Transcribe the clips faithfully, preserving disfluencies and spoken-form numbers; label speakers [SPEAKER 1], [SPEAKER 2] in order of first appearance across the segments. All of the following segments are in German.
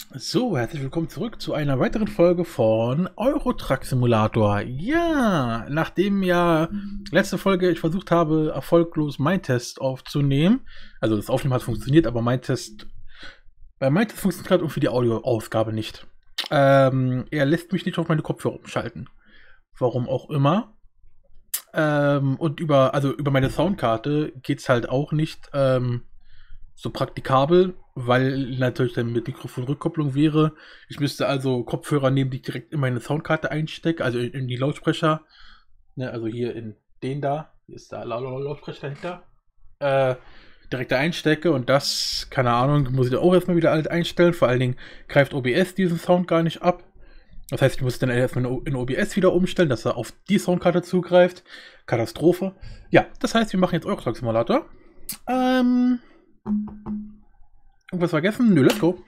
[SPEAKER 1] So, herzlich willkommen zurück zu einer weiteren Folge von Euro Truck Simulator. Ja, nachdem ja letzte Folge ich versucht habe, erfolglos mein Test aufzunehmen, also das Aufnehmen hat funktioniert, aber mein Test, bei mein Test funktioniert gerade irgendwie die Audioausgabe nicht. Ähm, er lässt mich nicht auf meine Kopfhörer umschalten. Warum auch immer. Ähm, und über, also über meine Soundkarte geht's halt auch nicht, ähm, so praktikabel, weil natürlich dann mit Mikrofonrückkopplung wäre. Ich müsste also Kopfhörer nehmen, die ich direkt in meine Soundkarte einstecke, also in, in die Lautsprecher. Ne, also hier in den da. Hier ist da La- La- Lautsprecher dahinter. Äh, direkt da einstecke und das, keine Ahnung, muss ich da auch erstmal wieder alles einstellen. Vor allen Dingen greift O B S diesen Sound gar nicht ab. Das heißt, ich muss dann erstmal in O B S wieder umstellen, dass er auf die Soundkarte zugreift. Katastrophe. Ja, das heißt, wir machen jetzt Euro Truck Simulator. Ähm. Irgendwas vergessen? Nö, let's go.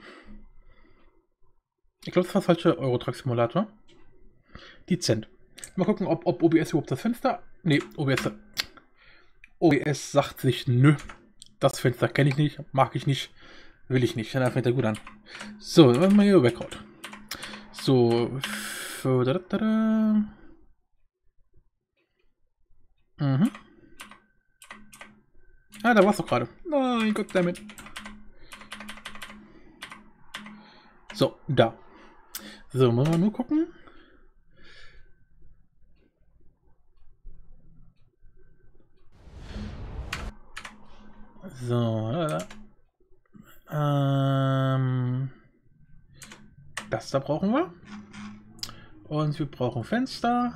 [SPEAKER 1] Ich glaube, das war der falsche Euro Truck Simulator. Dezent. Mal gucken, ob, ob O B S überhaupt das Fenster. Nee, O B S. O B S sagt sich nö. Das Fenster kenne ich nicht, mag ich nicht, will ich nicht. Dann fängt er gut an. So, dann machen wir mal hier Background. So. Da, da, da. Mhm. Ah, da war's doch gerade. Nein, Gott damit. So, da. So, müssen wir nur gucken. So, da, da. Ähm, das da brauchen wir. Und wir brauchen Fenster.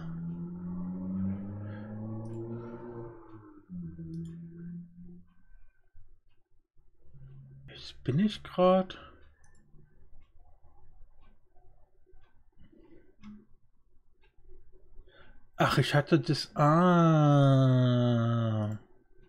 [SPEAKER 1] Jetzt bin ich gerade. Ach, ich hatte das. Ah.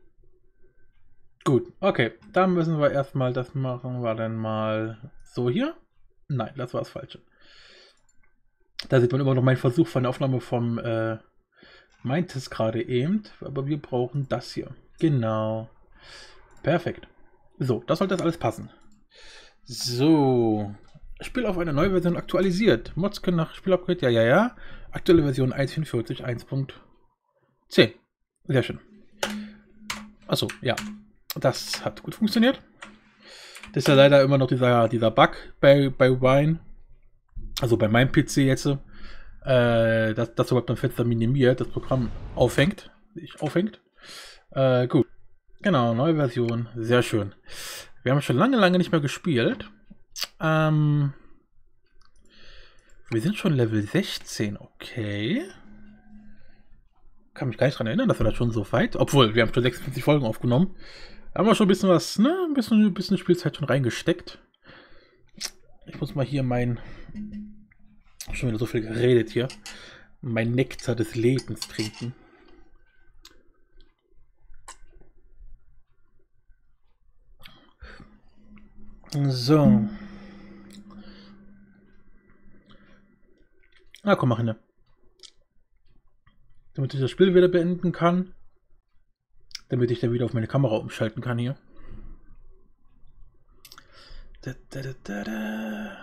[SPEAKER 1] Gut, okay. Dann müssen wir erstmal, das machen wir dann mal so hier. Nein, das war das Falsche. Da sieht man immer noch meinen Versuch von der Aufnahme vom äh, Mindtest gerade eben. Aber wir brauchen das hier. Genau. Perfekt. So, das sollte das alles passen. So. Spiel auf eine neue Version aktualisiert. Mods können nach Spielupgrade, ja, ja, ja. Aktuelle Version eins Punkt vierundvierzig, eins Punkt zehn. Sehr schön. Achso, ja. Das hat gut funktioniert. Das ist ja leider immer noch dieser, dieser Bug bei, bei Wine. Also bei meinem P C jetzt. Äh, dass das überhaupt ein Fenster minimiert, das Programm aufhängt. Sich aufhängt. Äh, gut. Genau, neue Version. Sehr schön. Wir haben schon lange, lange nicht mehr gespielt. Ähm, wir sind schon Level sechzehn, okay. Kann mich gar nicht daran erinnern, dass wir das schon so weit. Obwohl, wir haben schon sechsundfünfzig Folgen aufgenommen. Da haben wir schon ein bisschen was, ne? Ein bisschen, ein bisschen Spielzeit schon reingesteckt. Ich muss mal hier mein. Schon wieder so viel geredet hier. Mein Nektar des Lebens trinken. So. Na komm, mach hin. Damit ich das Spiel wieder beenden kann. Damit ich dann wieder auf meine Kamera umschalten kann hier. Da, da, da, da, da.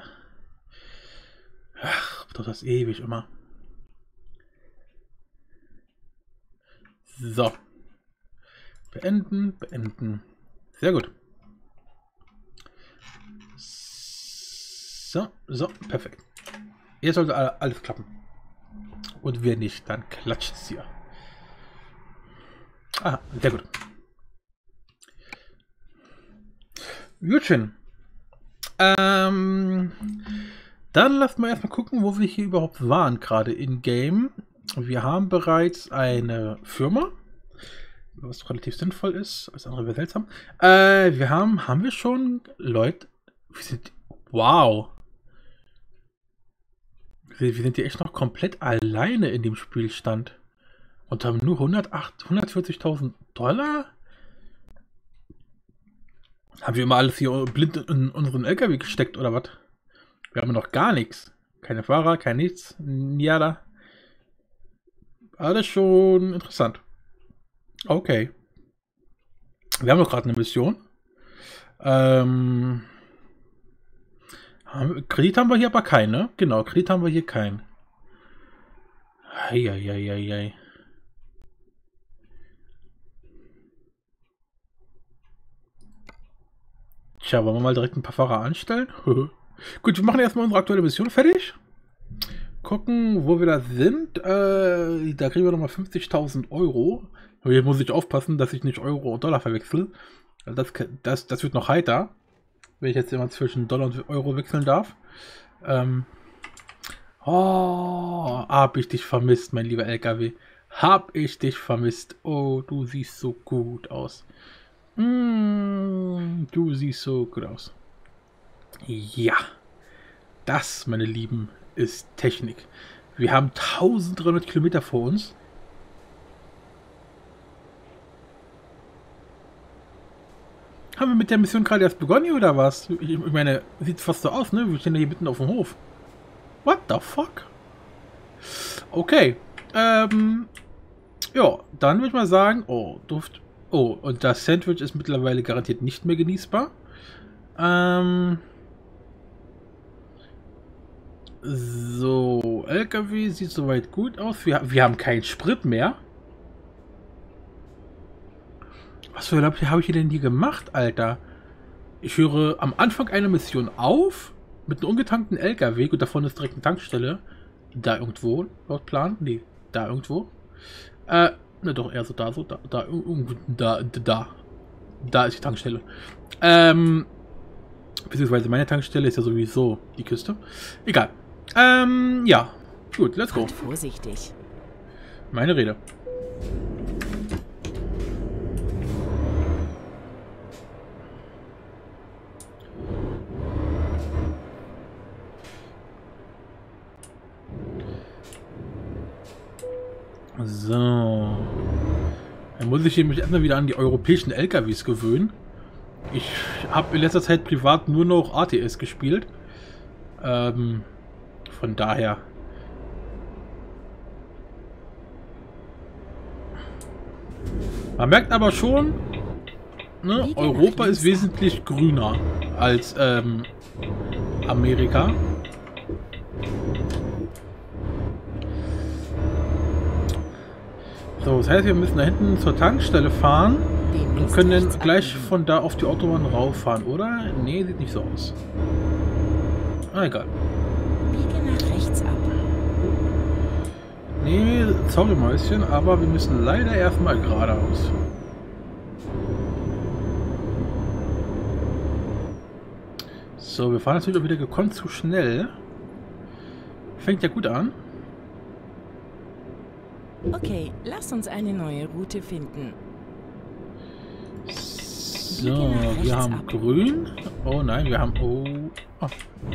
[SPEAKER 1] Ach, doch das ewig immer. So. Beenden, beenden. Sehr gut. So, so, perfekt. Jetzt sollte alles klappen. Und wenn nicht, dann klatscht es hier. Ah, sehr gut. Gutchen. Ähm, dann lasst mal erstmal gucken, wo wir hier überhaupt waren, gerade in Game. Wir haben bereits eine Firma, was relativ sinnvoll ist. Alles andere wäre seltsam. Äh, wir haben, haben wir schon Leute. Wir sind, wow. Wir, wir sind hier echt noch komplett alleine in dem Spielstand. Und haben nur hundertacht, hundertvierzigtausend Dollar? Haben wir immer alles hier blind in unseren L K W gesteckt oder was? Wir haben noch gar nichts. Keine Fahrer, kein nichts. Niada. Alles schon interessant. Okay. Wir haben doch gerade eine Mission. Ähm, Kredit haben wir hier aber keinen, ne? Genau, Kredit haben wir hier keinen. Eieieiei. Tja, wollen wir mal direkt ein paar Fahrer anstellen? Gut, wir machen erstmal unsere aktuelle Mission fertig. Gucken, wo wir da sind. Äh, da kriegen wir nochmal fünfzigtausend Euro. Aber hier muss ich aufpassen, dass ich nicht Euro und Dollar verwechsel. Das, das, das wird noch heiter, wenn ich jetzt immer zwischen Dollar und Euro wechseln darf. Ähm oh, hab ich dich vermisst, mein lieber L K W. Hab ich dich vermisst. Oh, du siehst so gut aus. Mm, du siehst so gut aus. Ja, das, meine Lieben, ist Technik. Wir haben dreizehnhundert Kilometer vor uns. Haben wir mit der Mission gerade erst begonnen oder was? Ich, ich meine, sieht fast so aus, ne? Wir stehen hier mitten auf dem Hof. What the fuck? Okay. Ähm. Ja, dann würde ich mal sagen, oh, Duft. Oh, und das Sandwich ist mittlerweile garantiert nicht mehr genießbar. Ähm. So, L K W sieht soweit gut aus. Wir, wir haben keinen Sprit mehr. Was für Urlaub habe ich hier denn hier gemacht, Alter? Ich höre am Anfang einer Mission auf mit einem ungetankten L K W und davon ist direkt eine Tankstelle. Da irgendwo, laut Plan? Nee, da irgendwo. Äh, ne, doch eher so da, so da, da, irgendwo, da, da. Da ist die Tankstelle. Ähm, beziehungsweise meine Tankstelle ist ja sowieso die Küste. Egal. Ähm, ja. Gut, let's go.
[SPEAKER 2] Halt vorsichtig.
[SPEAKER 1] Meine Rede. So. Dann muss ich mich erstmal wieder an die europäischen L K Ws gewöhnen. Ich habe in letzter Zeit privat nur noch A T S gespielt. Ähm, von daher. Man merkt aber schon, ne, Europa ist wesentlich grüner als ähm, Amerika. So, das heißt, wir müssen da hinten zur Tankstelle fahren und können dann gleich von da auf die Autobahn rauffahren, oder? Nee, sieht nicht so aus. Ah, egal.
[SPEAKER 2] Biege nach rechts ab.
[SPEAKER 1] Nee, sorry Mäuschen, aber wir müssen leider erstmal geradeaus. So, wir fahren natürlich auch wieder gekonnt zu schnell. Fängt ja gut an.
[SPEAKER 2] Okay, lass uns eine neue Route finden.
[SPEAKER 1] So, wir haben ab. Grün. Oh nein, wir haben... Oh. Oh.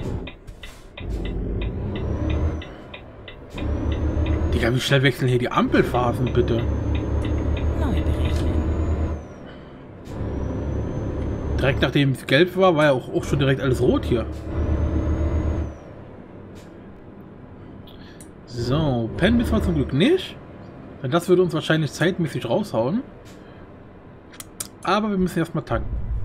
[SPEAKER 1] Digga, wie schnell wechseln hier die Ampelphasen, bitte?
[SPEAKER 2] Neu berechnen.
[SPEAKER 1] Direkt nachdem es gelb war, war ja auch, auch schon direkt alles rot hier. So, pennen müssen wir zum Glück nicht. Denn das würde uns wahrscheinlich zeitmäßig raushauen. Aber wir müssen erstmal tanken.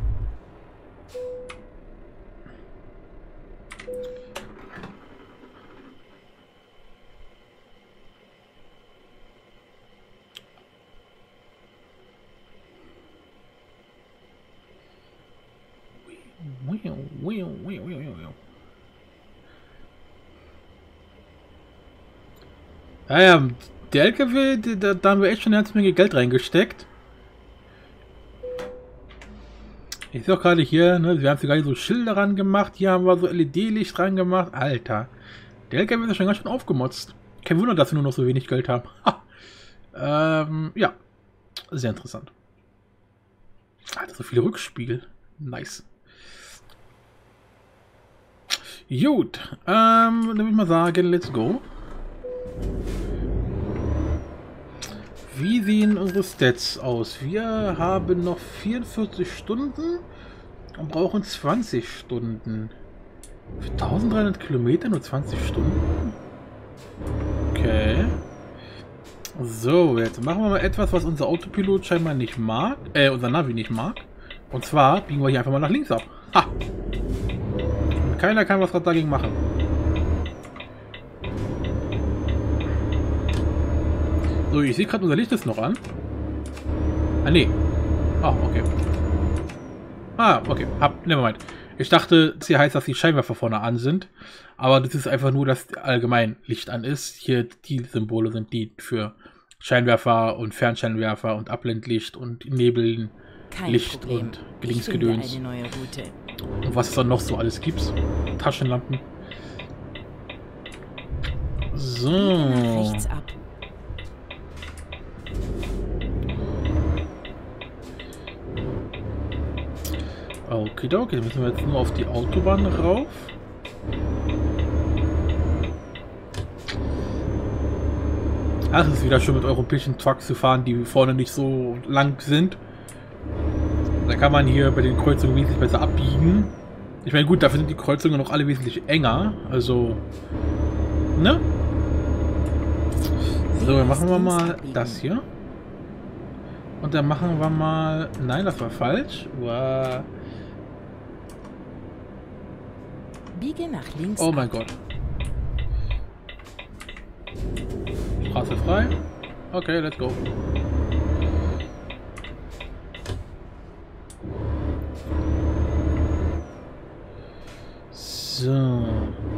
[SPEAKER 1] Ja, ja, der L K W, da, da haben wir echt schon eine ganze Menge Geld reingesteckt. Ich sehe auch gerade hier, ne, wir haben sogar so Schilder ran gemacht, hier haben wir so L E D-Licht ran gemacht. Alter, der L K W ist schon ganz schön aufgemotzt. Kein Wunder, dass wir nur noch so wenig Geld haben. ähm, ja, sehr interessant. Alter, so viel Rückspiegel. Nice. Gut, ähm, dann würde ich mal sagen, let's go. Wie sehen unsere Stats aus? Wir haben noch vierundvierzig Stunden und brauchen zwanzig Stunden. Für eintausenddreihundert Kilometer nur zwanzig Stunden? Okay. So, jetzt machen wir mal etwas, was unser Autopilot scheinbar nicht mag. Äh, unser Navi nicht mag. Und zwar biegen wir hier einfach mal nach links ab. Ha! keiner kann was dagegen machen. So, ich sehe gerade, unser Licht ist noch an. Ah, nee. Ah, okay. Ah, okay. Hab, nevermind. Ich dachte, das hier heißt, dass die Scheinwerfer vorne an sind. Aber das ist einfach nur, dass allgemein Licht an ist. Hier die Symbole sind die für Scheinwerfer und Fernscheinwerfer und Abblendlicht und Nebeln,
[SPEAKER 2] Kein
[SPEAKER 1] Licht
[SPEAKER 2] Problem.
[SPEAKER 1] und
[SPEAKER 2] Ich finde
[SPEAKER 1] Linksgedöns.
[SPEAKER 2] eine neue Route.
[SPEAKER 1] Und was es dann noch so alles gibt. Taschenlampen. So.
[SPEAKER 2] Nach rechts ab.
[SPEAKER 1] Okay, okay, dann müssen wir jetzt nur auf die Autobahn rauf. Ach, es ist wieder schön mit europäischen Trucks zu fahren, die vorne nicht so lang sind. Da kann man hier bei den Kreuzungen wesentlich besser abbiegen. Ich meine, gut, dafür sind die Kreuzungen noch alle wesentlich enger. Also, ne? So, dann machen wir mal das hier. Und dann machen wir mal... Nein, das war falsch. Uah.
[SPEAKER 2] Biege nach links.
[SPEAKER 1] Oh mein Gott. Straße frei. Okay, let's go. So.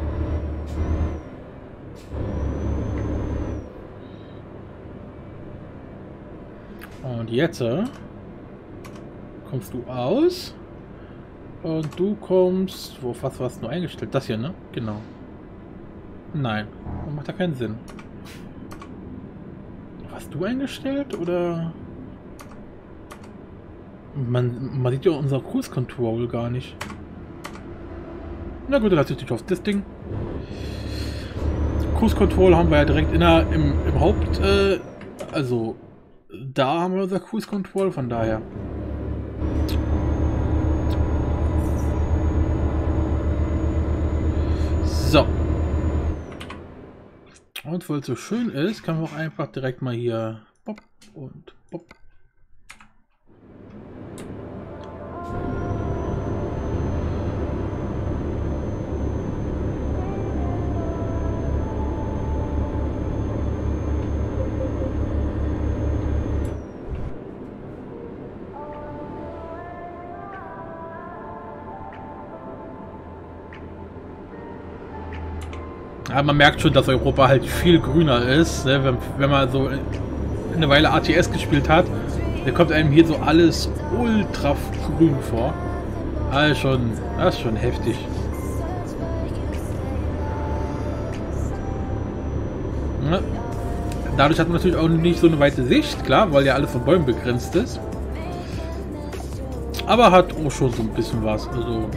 [SPEAKER 1] Und jetzt äh, kommst du aus. Und du kommst... Wo, was warst du eingestellt? Das hier, ne? Genau. Nein. Das macht ja keinen Sinn. Hast du eingestellt, oder... Man, man sieht ja unser Cruise Control gar nicht. Na gut, dann lasse ich dich auf das Ding. Cruise Control haben wir ja direkt in der, im, im Haupt... Äh, also... Da haben wir unser Cruise Control, von daher... So. Und weil es so schön ist, können wir auch einfach direkt mal hier pop und pop. Ja, man merkt schon, dass Europa halt viel grüner ist, ne? wenn, wenn man so eine Weile A T S gespielt hat, da kommt einem hier so alles ultra grün vor. Also schon, das ist schon heftig. Ja. Dadurch hat man natürlich auch nicht so eine weite Sicht, klar, weil ja alles von Bäumen begrenzt ist. Aber hat auch schon so ein bisschen was, also...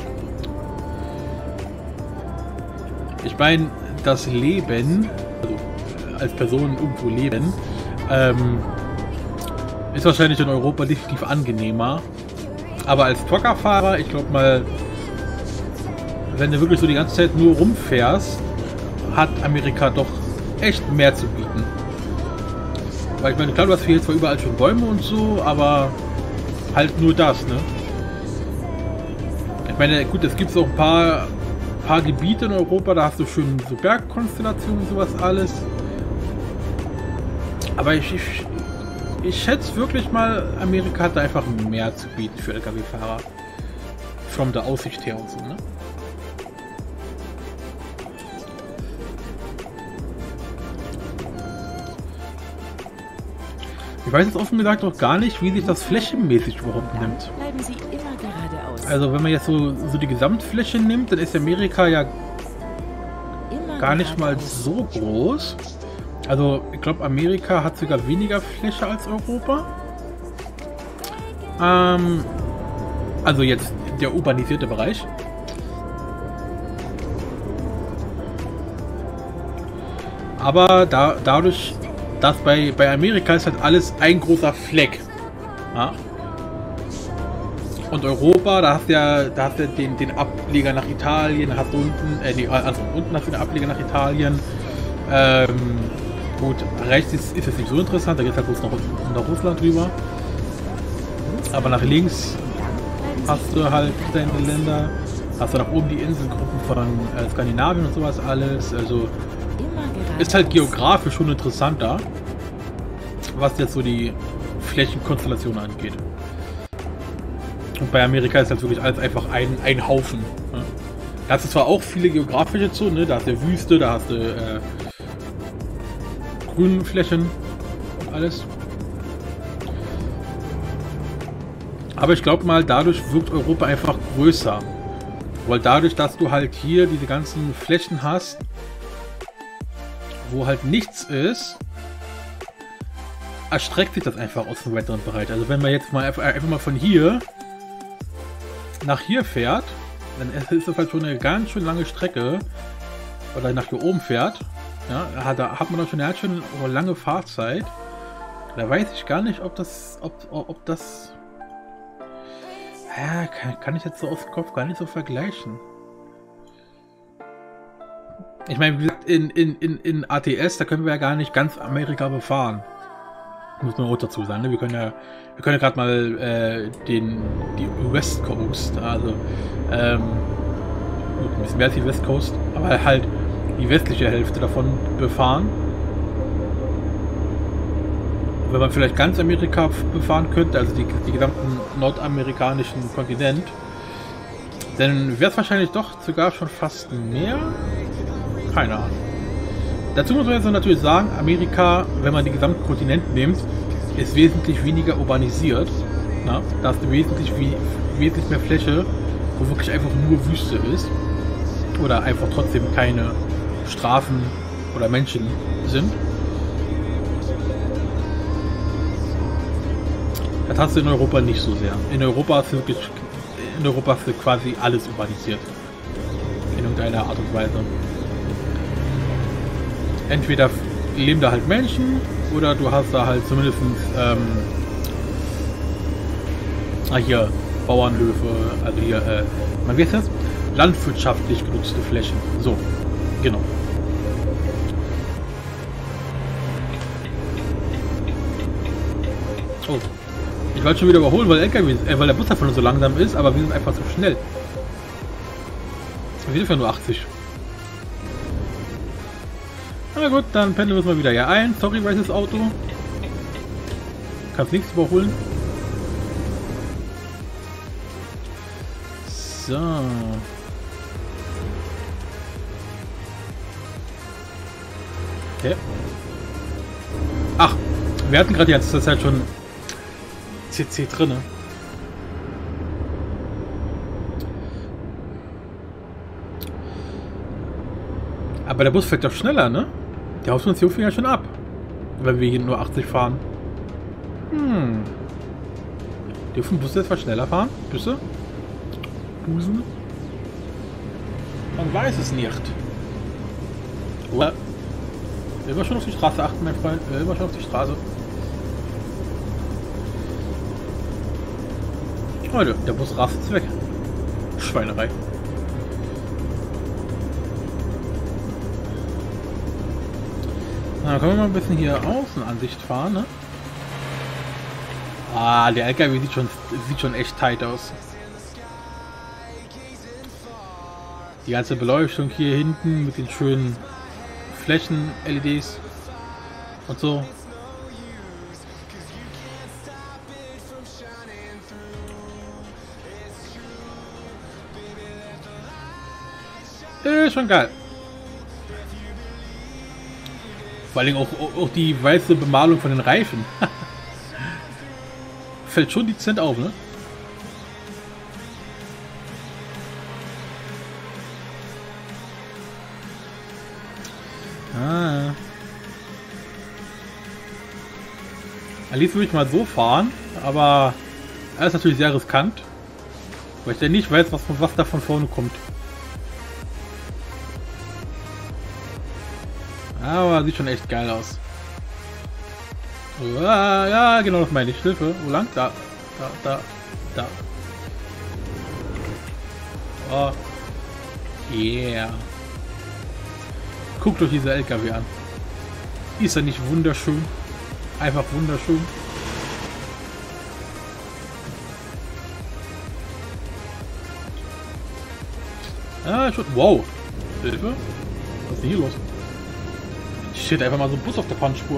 [SPEAKER 1] Ich meine, das Leben, also als Person irgendwo leben, ähm, ist wahrscheinlich in Europa definitiv angenehmer. Aber als Truckerfahrer, ich glaube mal, wenn du wirklich so die ganze Zeit nur rumfährst, hat Amerika doch echt mehr zu bieten. Weil ich meine, klar, du hast hier zwar überall schon Bäume und so, aber halt nur das, ne? Ich meine, gut, es gibt auch ein paar... paar Gebiete in Europa, da hast du schön so Bergkonstellationen und sowas alles. Aber ich, ich, ich schätze wirklich mal, Amerika hat da einfach mehr zu bieten für L K W-Fahrer. Von der Aussicht her und so, ne? Ich weiß jetzt offen gesagt auch gar nicht, wie sich das flächenmäßig überhaupt nimmt.
[SPEAKER 2] Bleiben Sie immer geradeaus.
[SPEAKER 1] Also wenn man jetzt so, so die Gesamtfläche nimmt, dann ist Amerika ja
[SPEAKER 2] Immer
[SPEAKER 1] gar nicht mal
[SPEAKER 2] geradeaus.
[SPEAKER 1] so groß. Also ich glaube, Amerika hat sogar weniger Fläche als Europa. Ähm, also jetzt der urbanisierte Bereich. Aber da, dadurch, dass bei, bei Amerika ist halt alles ein großer Fleck. Ja? Und Europa, da hast du ja, da hast du den, den Ableger nach Italien, hast du unten, äh, nee, also unten hast du den Ableger nach Italien. Ähm, gut, rechts ist, ist es nicht so interessant, da geht es halt bloß nach, nach Russland rüber. Aber nach links hast du halt deine Länder, Hast du nach oben die Inselgruppen von äh, Skandinavien und sowas alles. Also
[SPEAKER 2] Immer
[SPEAKER 1] ist halt
[SPEAKER 2] geradeaus.
[SPEAKER 1] geografisch schon interessanter, was jetzt so die Flächenkonstellation angeht. Und bei Amerika ist halt wirklich alles einfach ein, ein Haufen. Ne? Da hast du zwar auch viele geografische Zonen, ne? Da hast du Wüste, da hast du äh, Grünflächen und alles. Aber ich glaube mal, dadurch wirkt Europa einfach größer. Weil dadurch, dass du halt hier diese ganzen Flächen hast, wo halt nichts ist, erstreckt sich das einfach aus dem weiteren Bereich. Also wenn man jetzt mal einfach, einfach mal von hier nach hier fährt, dann ist das halt schon eine ganz schön lange Strecke. Oder nach hier oben fährt, ja, da hat man doch schon eine ganz schön lange Fahrzeit. Da weiß ich gar nicht, ob das, ob, ob das, ja, kann, kann ich jetzt so aus dem Kopf gar nicht so vergleichen. Ich meine, wie gesagt, in, in, in, in A T S, da können wir ja gar nicht ganz Amerika befahren. Muss man auch dazu sagen, ne? Wir können ja, wir können ja gerade mal äh, den, die West Coast, also ähm, gut, ein bisschen mehr als die West Coast, aber halt die westliche Hälfte davon befahren. Wenn man vielleicht ganz Amerika befahren könnte, also die, die gesamten nordamerikanischen Kontinent, dann wäre es wahrscheinlich doch sogar schon fast mehr. Keine Ahnung. Dazu muss man jetzt natürlich sagen, Amerika, wenn man den gesamten Kontinent nimmt, ist wesentlich weniger urbanisiert. Na? Da hast du wesentlich, wie, wesentlich mehr Fläche, wo wirklich einfach nur Wüste ist. Oder einfach trotzdem keine Straßen oder Menschen sind. Das hast du in Europa nicht so sehr. In Europa hast du wirklich, in Europa hast du quasi alles urbanisiert. In irgendeiner Art und Weise. Entweder leben da halt Menschen oder du hast da halt zumindest ähm, ah hier Bauernhöfe, also hier, äh, man weiß das, landwirtschaftlich genutzte Flächen. So, genau. Oh, ich wollte schon wieder überholen, weil, L K W, äh, weil der Bus davon so langsam ist, aber wir sind einfach zu schnell. Wir sind ja nur achtzig. Na gut, dann pendeln wir es mal wieder hier ein. Sorry, weißes Auto. Kannst nichts überholen. So. Okay. Ach, wir hatten gerade jetzt zur Zeit schon C C drin. Aber der Bus fährt doch schneller, ne? Die Hausmission fing ja schon ab, wenn wir hier nur achtzig fahren. Hm. Dürfen Busse etwas schneller fahren? Busse? Busen? Man weiß es nicht. Oder? Immer schon auf die Straße achten, mein Freund. Immer schon auf die Straße. Leute, der Bus rast jetzt weg. Schweinerei. Na, können wir mal ein bisschen hier Außenansicht fahren, ne? Ah, der L K W sieht schon, sieht schon echt tight aus. Die ganze Beleuchtung hier hinten mit den schönen Flächen-L E Ds und so. Ist schon geil. Vor allem auch, auch die weiße Bemalung von den Reifen. Fällt schon dezent auf, ne? Ah. Alice würde ich mal so fahren, aber er ist natürlich sehr riskant, weil ich ja nicht weiß, was, was da von vorne kommt. Aber sieht schon echt geil aus. Ja, ja, genau, das meine ich. Hilfe. Wo lang? Da. Da, da, da. Oh. Yeah. Guckt euch diese L K W an. Ist er nicht wunderschön? Einfach wunderschön. Ah, schon. Wow. Hilfe? Was ist denn hier los? Shit, einfach mal so ein Bus auf der Fahnenspur.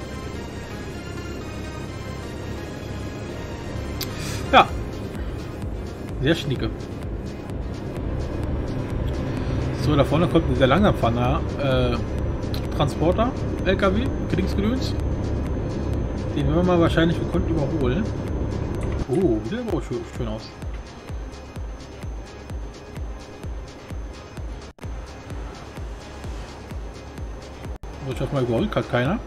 [SPEAKER 1] Ja. Sehr schnieke. So, da vorne kommt ein sehr langer Pfanner. Äh, Transporter, L K W, Kriegsgedöns. Den werden wir mal wahrscheinlich gekonnt überholen. Oh, sieht aber auch schön, schön aus. So, ich hoffe mal überholt, hat keiner.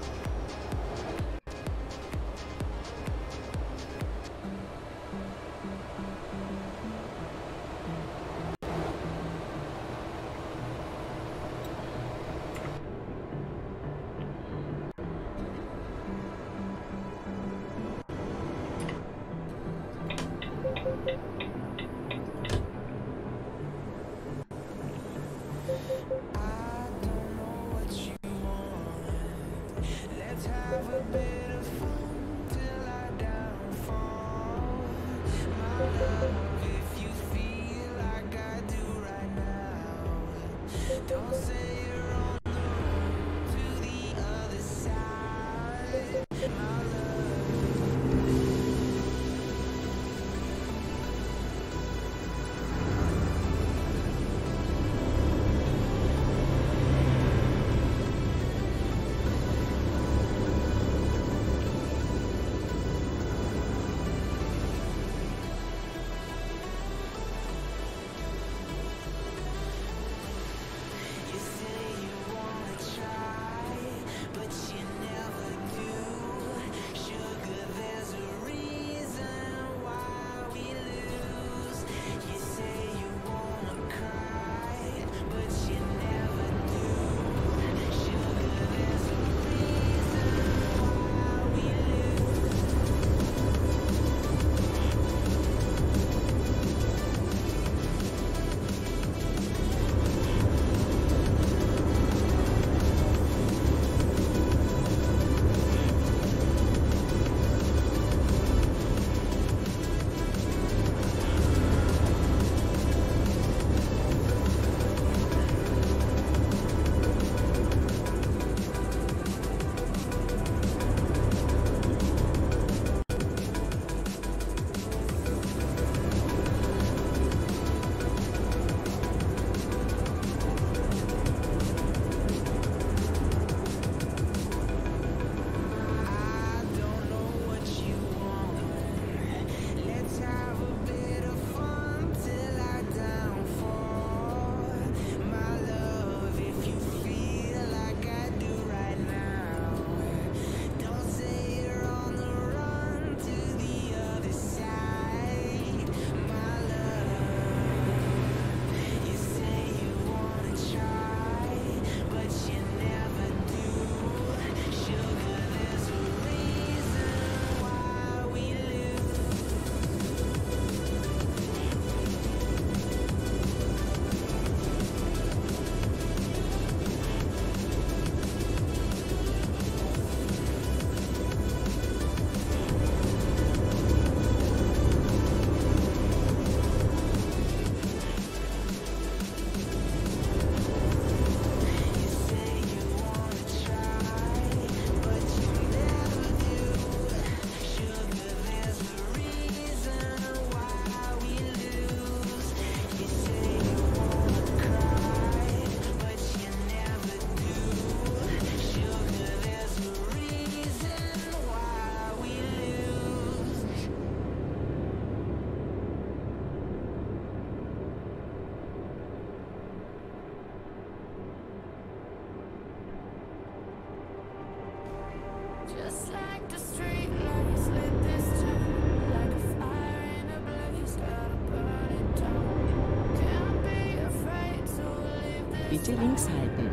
[SPEAKER 2] Bitte links halten.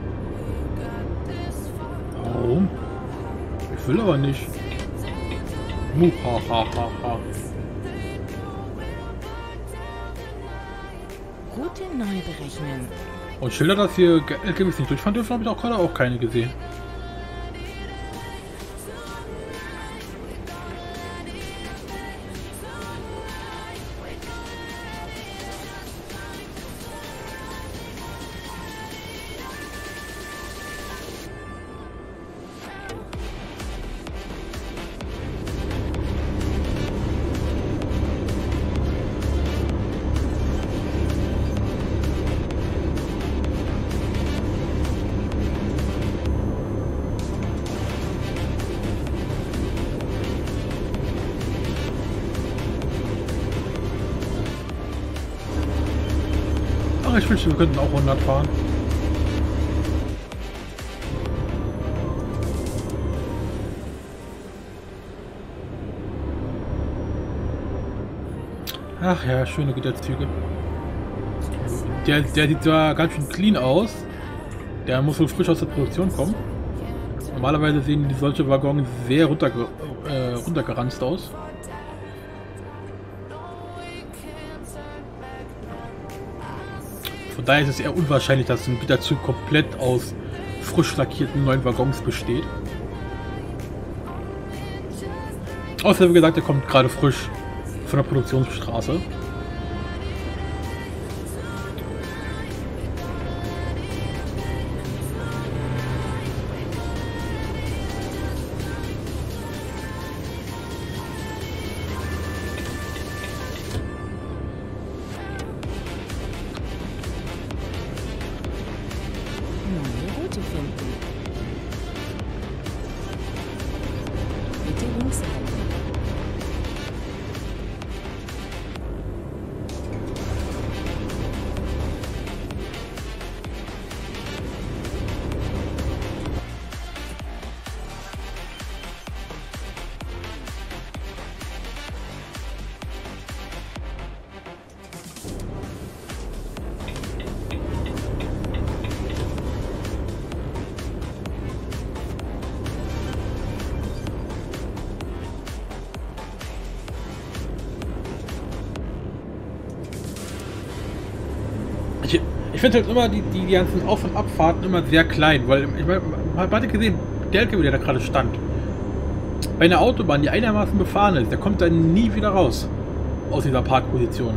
[SPEAKER 1] Warum? Ich will aber nicht. Muhahaha.
[SPEAKER 2] Route neu berechnen.
[SPEAKER 1] Und Schilder, dass hier L K Ws nicht durchfahren dürfen, habe ich auch gerade auch keine gesehen. ich wünschte, wir könnten auch hundert fahren. Ach ja, schöne Güterzüge. Der, der sieht zwar ganz schön clean aus. Der muss wohl frisch aus der Produktion kommen. Normalerweise sehen die solche Waggons sehr runterge äh, runtergeranzt aus. Von daher ist es eher unwahrscheinlich, dass ein Güterzug komplett aus frisch lackierten neuen Waggons besteht. Außer wie gesagt, der kommt gerade frisch von der Produktionsstraße.
[SPEAKER 2] Neue Route finden. Bitte links halten.
[SPEAKER 1] Ich, ich finde halt immer die, die ganzen Auf- und Abfahrten immer sehr klein, weil ich meine, man hat gesehen, der L K W, der da gerade stand. Bei einer Autobahn, die einigermaßen befahren ist, der kommt dann nie wieder raus aus dieser Parkposition.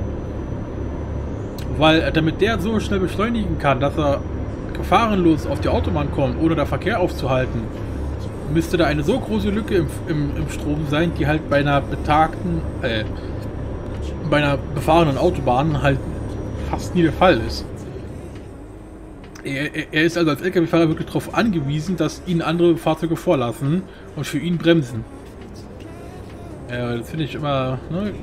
[SPEAKER 1] Weil damit der so schnell beschleunigen kann, dass er gefahrenlos auf die Autobahn kommt, ohne da Verkehr aufzuhalten, müsste da eine so große Lücke im, im, im Strom sein, die halt bei einer betagten, äh, bei einer befahrenen Autobahn halt fast nie der Fall ist. Er, er ist also als L K W-Fahrer wirklich darauf angewiesen, dass ihn andere Fahrzeuge vorlassen und für ihn bremsen. Ja, das finde ich immer, ne?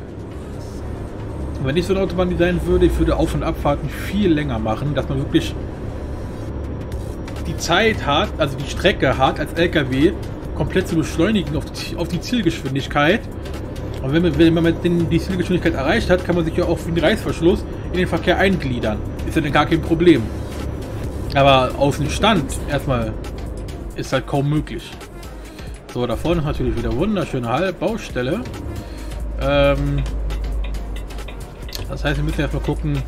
[SPEAKER 1] Wenn ich so eine Autobahn designen würde, ich würde Auf- und Abfahrten viel länger machen, dass man wirklich die Zeit hat, also die Strecke hat, als L K W komplett zu beschleunigen auf die, auf die Zielgeschwindigkeit. Und wenn man, wenn man mit den, die Zielgeschwindigkeit erreicht hat, kann man sich ja auch wie ein Reißverschluss in den Verkehr eingliedern. Ist ja dann gar kein Problem. Aber aus dem Stand erstmal ist halt kaum möglich. So, da vorne ist natürlich wieder wunderschöne Hall Baustelle. Ähm, das heißt, wir müssen erstmal gucken.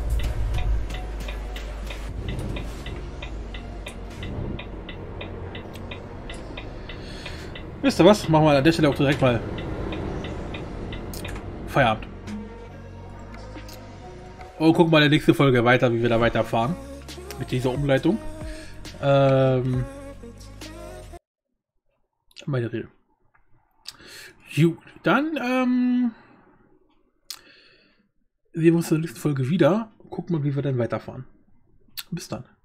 [SPEAKER 1] Wisst ihr was? Machen wir an der Stelle auch direkt mal Feierabend. Und gucken mal in der nächsten Folge weiter, wie wir da weiterfahren. Mit dieser Umleitung. Ähm. Meine Rede. Gut, dann, ähm. sehen wir uns in der nächsten Folge wieder. Gucken mal, wie wir dann weiterfahren. Bis dann.